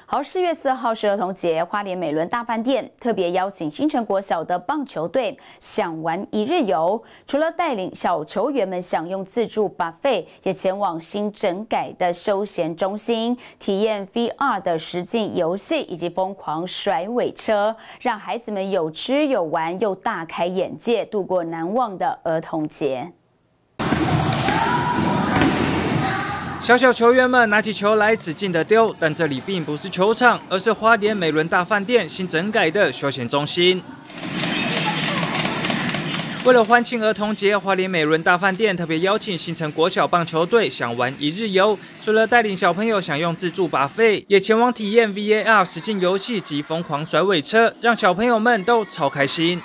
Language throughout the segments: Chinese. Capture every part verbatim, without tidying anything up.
好，四月四号是儿童节，花莲美伦大饭店特别邀请新城国小的棒球队享玩一日游，除了带领小球员们享用自助 buffet， 也前往新整改的休闲中心，体验 V R 的实境游戏以及疯狂甩尾车，让孩子们有吃有玩又大开眼界，度过难忘的儿童节。 小小球员们拿起球来使劲的丢，但这里并不是球场，而是花莲美伦大饭店新整改的休闲中心。为了欢庆儿童节，花莲美伦大饭店特别邀请新城国小棒球队享玩一日游，除了带领小朋友享用自助 buffet， 也前往体验 V R 实境游戏及疯狂甩尾车，让小朋友们都超开心。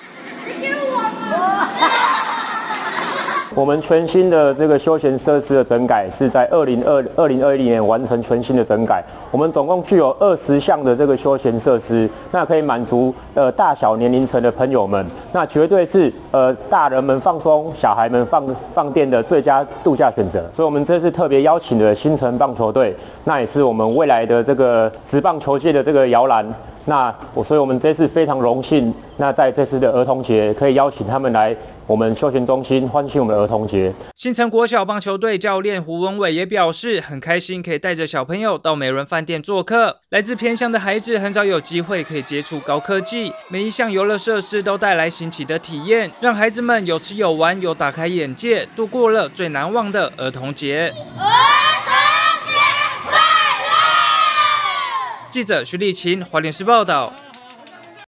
我们全新的这个休闲设施的整改是在二零二二零二一年完成全新的整改。我们总共具有二十项的这个休闲设施，那可以满足呃大小年龄层的朋友们，那绝对是呃大人们放松、小孩们放放电的最佳度假选择。所以，我们这次特别邀请了新城棒球队，那也是我们未来的这个职棒球界的这个摇篮。 那我，所以我们这次非常荣幸，那在这次的儿童节，可以邀请他们来我们休闲中心欢庆我们的儿童节。 新城国小棒球队教练胡文伟也表示，很开心可以带着小朋友到美伦饭店做客。来自偏乡的孩子很少有机会可以接触高科技，每一项游乐设施都带来新奇的体验，让孩子们有吃有玩，有打开眼界，度过了最难忘的儿童节。 记者徐立琴，花莲市报道。